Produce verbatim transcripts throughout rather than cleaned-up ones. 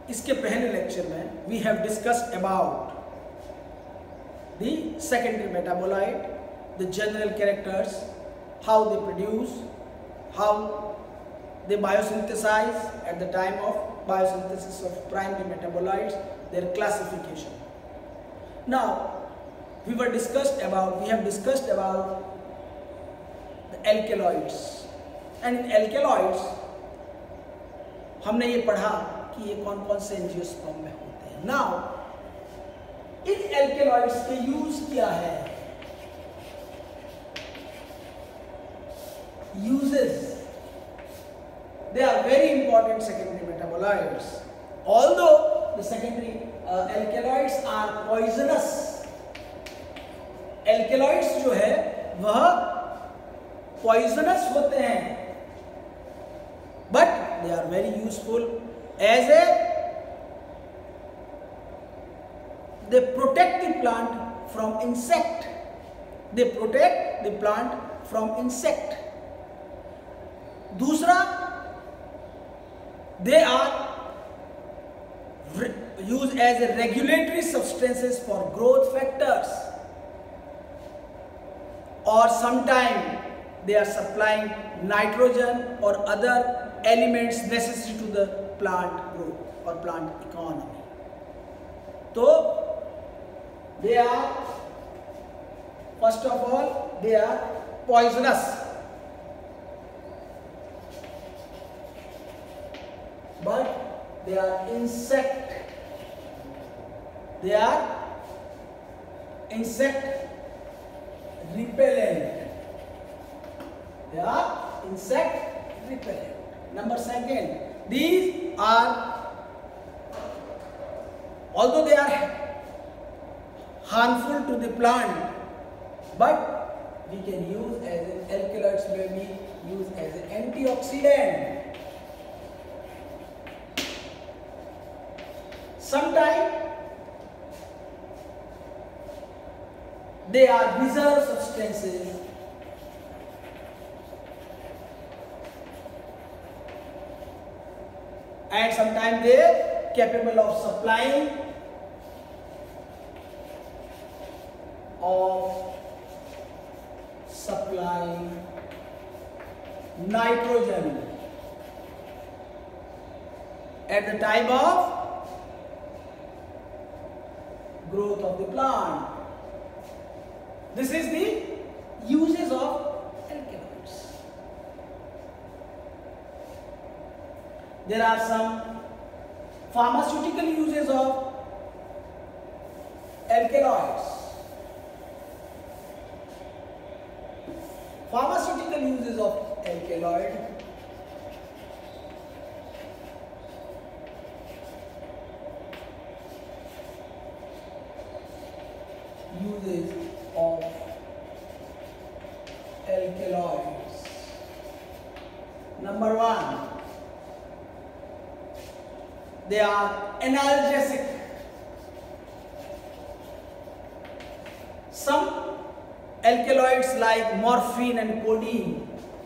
इसके पहले लेक्चर में we have discussed about the secondary metabolite, the general characters, how they produce, how they biosynthesize at the time of biosynthesis of primary metabolites, their classification. Now we were discussed about we have discussed about the alkaloids, and in alkaloids हमने ये पढ़ा कि ये कौन कौन से angiosperm में होते हैं. Now इन alkaloids के यूज क्या है? Uses. They are very important secondary metabolites. Although the secondary uh, alkaloids are poisonous, alkaloids जो है वह poisonous होते हैं, but they are very useful as a they protect the plant from insect. They protect the plant from insect. दूसरा, they are used as a regulatory substances for growth factors, or sometime they are supplying nitrogen or other elements necessary to the plant growth or plant economy. So they are, first of all, they are poisonous, but they are insect they are insect repellent. They are insect repellent. Number second, these are, although they are harmful to the plant, but we can use as an alkaloids may be used as an antioxidant. Sometimes they are reserve substances, and sometimes they are capable of supplying of supplying nitrogen at the time of growth of the plant. This is the uses of alkaloids. There are some pharmaceutical uses of alkaloids. Pharmaceutical uses of alkaloid. Uses of alkaloids. Number one, they are analgesic. Some alkaloids like morphine and codeine,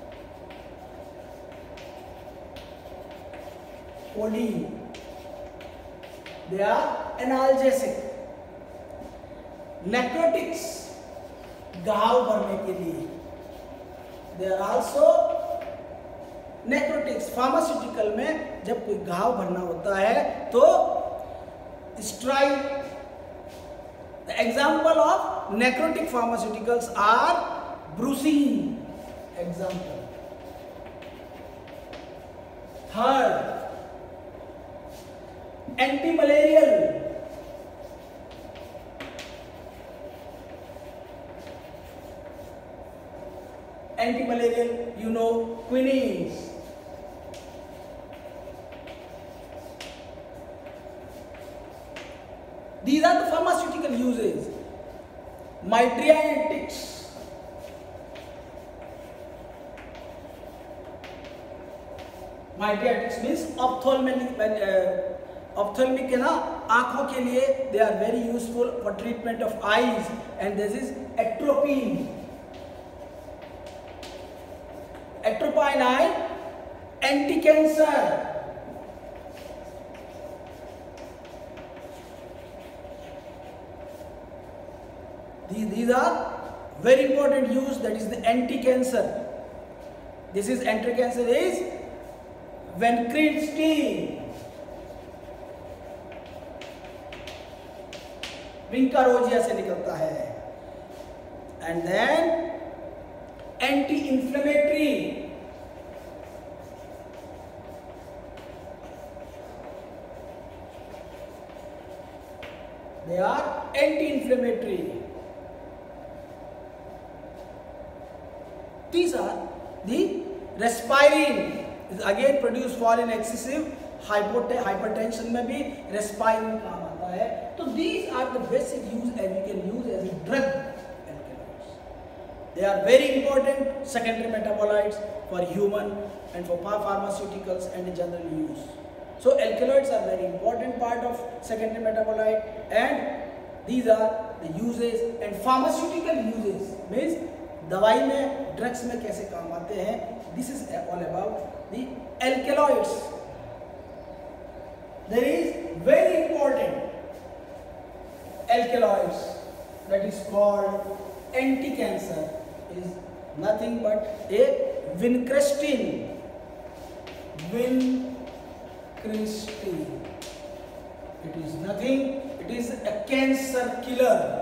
codeine, they are analgesic. Necrotics, घाव भरने के लिए, they are also necrotics. Pharmaceutical में जब कोई घाव भरना होता है तो स्ट्राइड. The example of necrotic pharmaceuticals are brucine. Example. Third, antimalarial. Antimalarial, you know, quinines. These are the pharmaceutical uses. Mydriatics. Mydriatics means ophthalmic. Uh, ophthalmic है ना, आँखों के लिए they are very useful for treatment of eyes, and this is atropine. Atropine eye, anti-cancer. these are very important use, that is the anti-cancer. This is anti-cancer is vincristine, विंकारोजिया से निकलता है. And then anti-inflammatory, they are anti-inflammatory. These are the respirin, is again produced for in excessive hypertension में भी respirin काम आता है. तो these are the basic use and we can use as a drug alkaloids. They are very important secondary metabolites for human and for pharmaceuticals and in general use. So alkaloids are very important part of secondary metabolite, and these are the uses and pharmaceutical uses means दवाई में drugs में कैसे काम आते हैं. This is all about the alkaloids. There is very important alkaloids that is called anti-cancer, is nothing but a vincristine. Vincristine. It is nothing. It is a cancer killer.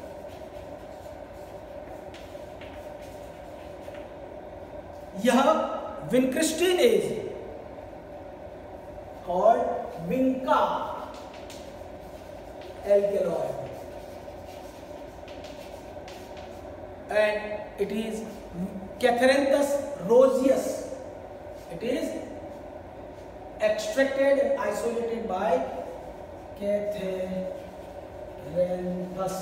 यह vincristine is called vinca alkaloid, and it is Catharanthus roseus. It is extracted and isolated by Catharanthus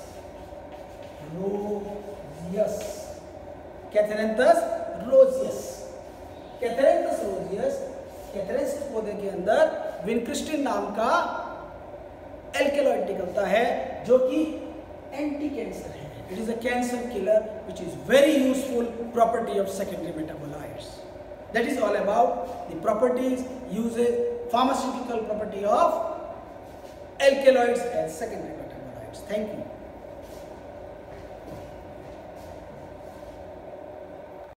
roseus. Catharanthus roseus. Catharanthus roseus, Catharanthus पौधे के अंदर vincristine नाम का alkaloid निकलता है जो कि एंटी कैंसर है. It is a cancer killer which is very useful property of secondary metabolites. That is all about the properties, usages, pharmaceutical property of alkaloids as secondary metabolites. Thank you.